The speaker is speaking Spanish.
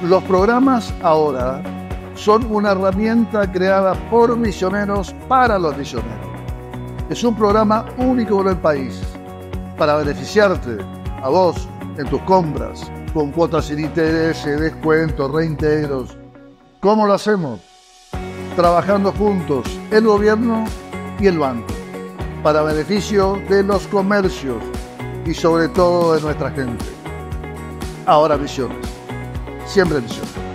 Los programas Ahora son una herramienta creada por misioneros para los misioneros. Es un programa único en el país para beneficiarte a vos en tus compras, con cuotas sin interés, descuentos, reintegros. ¿Cómo lo hacemos? Trabajando juntos el gobierno y el banco, para beneficio de los comercios y sobre todo de nuestra gente. Ahora Misiones, siempre misiones.